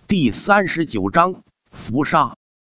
第39章伏杀。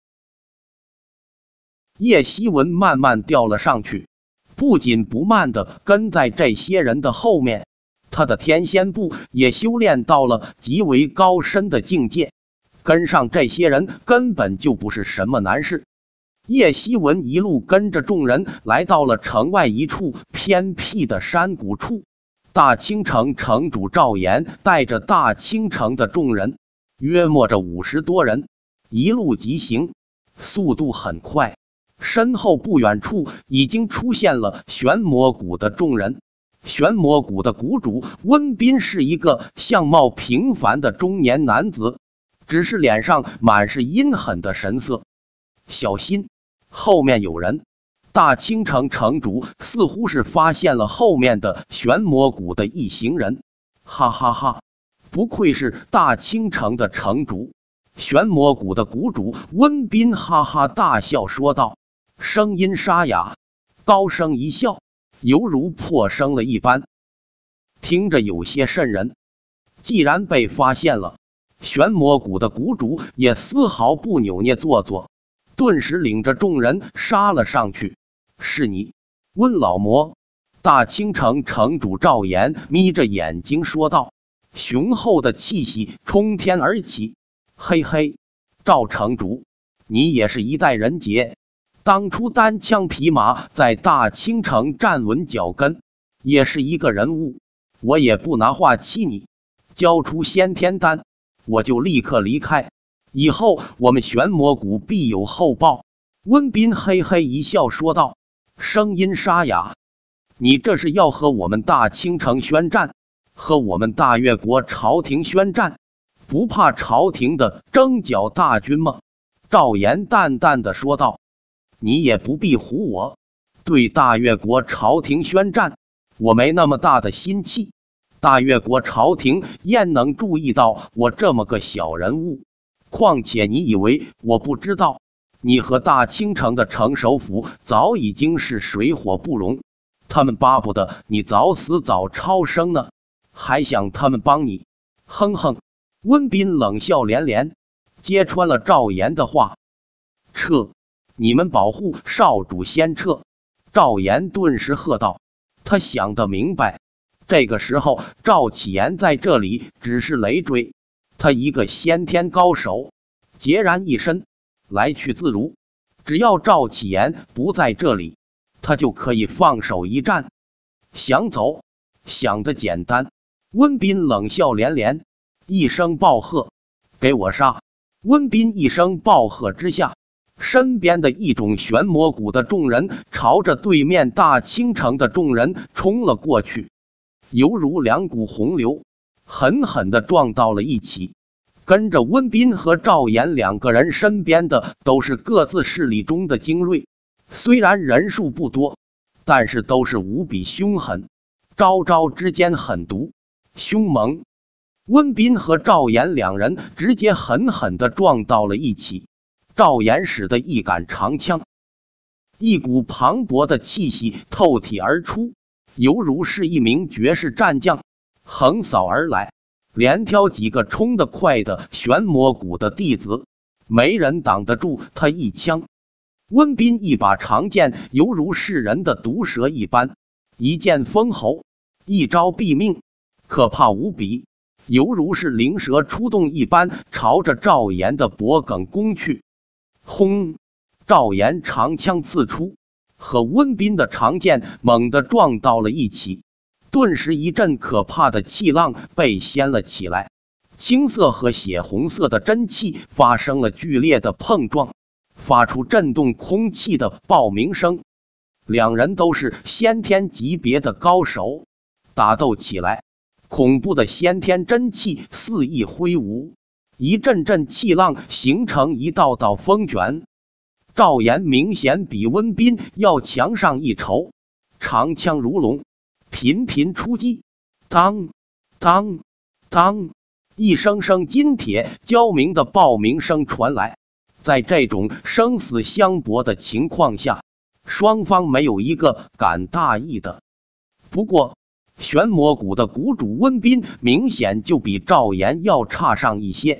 叶希文慢慢调了上去，不紧不慢地跟在这些人的后面。他的天仙步也修炼到了极为高深的境界，跟上这些人根本就不是什么难事。叶希文一路跟着众人来到了城外一处偏僻的山谷处，大青城城主赵岩带着大青城的众人，约莫着50多人，一路疾行，速度很快。身后不远处已经出现了玄魔谷的众人。玄魔谷的谷主温斌是一个相貌平凡的中年男子，只是脸上满是阴狠的神色。小心，后面有人！大青城城主似乎是发现了后面的玄魔谷的一行人，哈哈哈！不愧是大青城的城主。玄魔谷的谷主温斌哈哈大笑说道，声音沙哑，高声一笑，犹如破声了一般，听着有些瘆人。既然被发现了，玄魔谷的谷主也丝毫不扭捏做作，顿时领着众人杀了上去。是你，温老魔！大青城城主赵岩眯着眼睛说道，雄厚的气息冲天而起。嘿嘿，赵城主，你也是一代人杰，当初单枪匹马在大青城站稳脚跟，也是一个人物。我也不拿话欺你，交出先天丹，我就立刻离开，以后我们玄魔谷必有厚报。温斌嘿嘿一笑说道，声音沙哑，你这是要和我们大青城宣战，和我们大越国朝廷宣战，不怕朝廷的征剿大军吗？赵岩淡淡的说道，你也不必唬我，对大越国朝廷宣战，我没那么大的心气。大越国朝廷焉能注意到我这么个小人物？况且你以为我不知道，你和大青城的城首府早已经是水火不容，他们巴不得你早死早超生呢，还想他们帮你？哼哼！温斌冷笑连连，揭穿了赵岩的话。撤！你们保护少主先撤！赵岩顿时喝道。他想得明白，这个时候赵启言在这里只是累赘，他一个先天高手，孑然一身，来去自如。只要赵启言不在这里，他就可以放手一战。想走，想得简单！温斌冷笑连连，一声暴喝，给我杀！温斌一声暴喝之下，身边的一种玄魔谷的众人朝着对面大青城的众人冲了过去，犹如两股洪流，狠狠地撞到了一起。跟着温斌和赵岩两个人身边的都是各自势力中的精锐，虽然人数不多，但是都是无比凶狠，招招之间狠毒凶猛。温斌和赵岩两人直接狠狠地撞到了一起。赵岩使的一杆长枪，一股磅礴的气息透体而出，犹如是一名绝世战将横扫而来，连挑几个冲得快的玄魔谷的弟子，没人挡得住他一枪。温斌一把长剑犹如噬人的毒蛇一般，一剑封喉，一招毙命，可怕无比，犹如是灵蛇出洞一般，朝着赵岩的脖颈攻去。轰！赵岩长枪刺出，和温斌的长剑猛地撞到了一起，顿时一阵可怕的气浪被掀了起来，青色和血红色的真气发生了剧烈的碰撞，发出震动空气的爆鸣声。两人都是先天级别的高手，打斗起来，恐怖的先天真气肆意挥舞，一阵阵气浪形成一道道风卷。赵岩明显比温斌要强上一筹，长枪如龙，频频出击。当当当，一声声金铁交鸣的爆鸣声传来。在这种生死相搏的情况下，双方没有一个敢大意的。不过玄魔谷的谷主温斌明显就比赵岩要差上一些，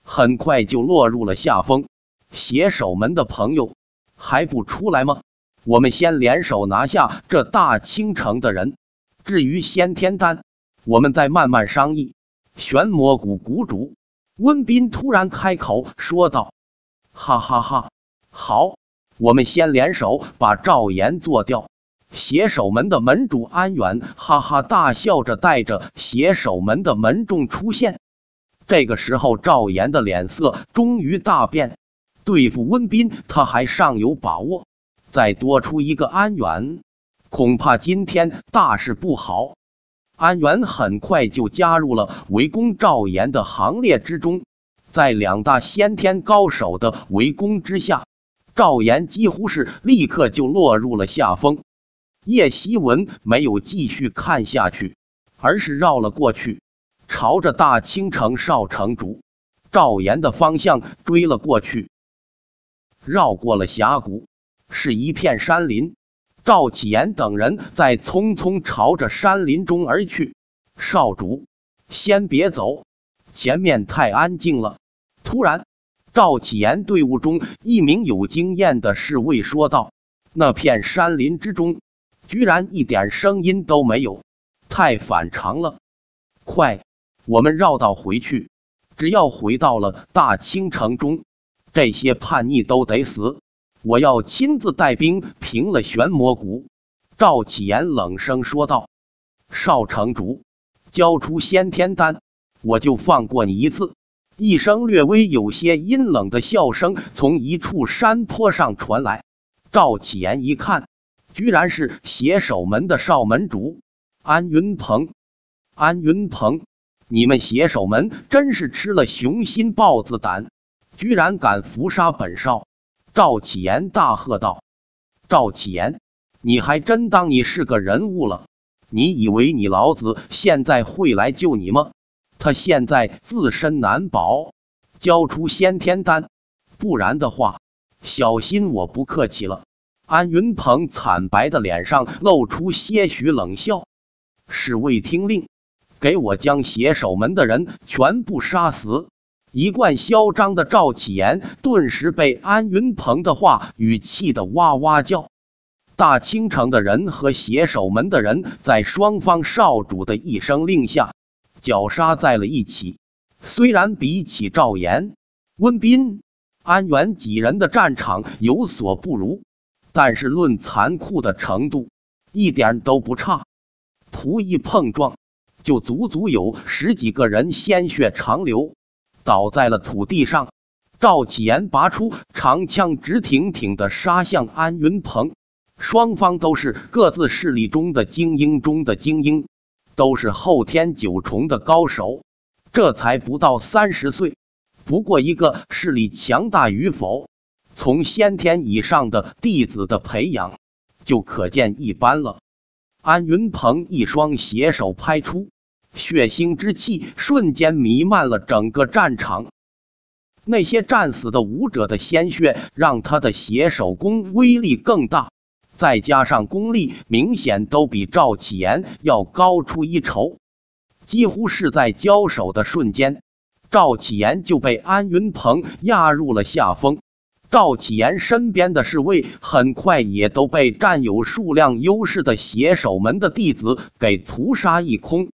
很快就落入了下风。写手们的朋友还不出来吗？我们先联手拿下这大清城的人，至于先天丹，我们再慢慢商议。玄魔谷谷主温斌突然开口说道：哈哈哈，好，我们先联手把赵岩做掉。写手门的门主安远哈哈大笑着带着写手门的门众出现。这个时候赵岩的脸色终于大变，对付温斌他还尚有把握，再多出一个安远，恐怕今天大事不好。安远很快就加入了围攻赵岩的行列之中，在两大先天高手的围攻之下，赵岩几乎是立刻就落入了下风。叶希文没有继续看下去，而是绕了过去，朝着大清城少城主赵岩的方向追了过去。绕过了峡谷，是一片山林。赵启言等人在匆匆朝着山林中而去。少主，先别走，前面太安静了。突然，赵启言队伍中一名有经验的侍卫说道：那片山林之中居然一点声音都没有，太反常了。快，我们绕道回去，只要回到了大清城中，这些叛逆都得死。我要亲自带兵平了玄魔谷。赵启言冷声说道：少城主，交出先天丹，我就放过你一次。一声略微有些阴冷的笑声从一处山坡上传来。赵启言一看，居然是写手门的少门主安云鹏。安云鹏，你们写手门真是吃了雄心豹子胆，居然敢伏杀本少！赵启言大喝道：赵启言，你还真当你是个人物了？你以为你老子现在会来救你吗？他现在自身难保，交出先天丹，不然的话，小心我不客气了。安云鹏惨白的脸上露出些许冷笑。侍卫听令，给我将写手门的人全部杀死。一贯嚣张的赵启言顿时被安云鹏的话语气得哇哇叫。大清城的人和写手门的人在双方少主的一声令下绞杀在了一起。虽然比起赵岩、温斌、安远几人的战场有所不如，但是论残酷的程度一点都不差。仆一碰撞，就足足有10几个人鲜血长流，倒在了土地上。赵启言拔出长枪，直挺挺地杀向安云鹏。双方都是各自势力中的精英中的精英，都是后天9重的高手，这才不到30岁，不过一个势力强大与否，从先天以上的弟子的培养就可见一斑了。安云鹏一双携手拍出，血腥之气瞬间弥漫了整个战场。那些战死的武者的鲜血让他的携手功威力更大，再加上功力明显都比赵启言要高出一筹。几乎是在交手的瞬间，赵启言就被安云鹏压入了下风。赵启言身边的侍卫很快也都被占有数量优势的写手门的弟子给屠杀一空。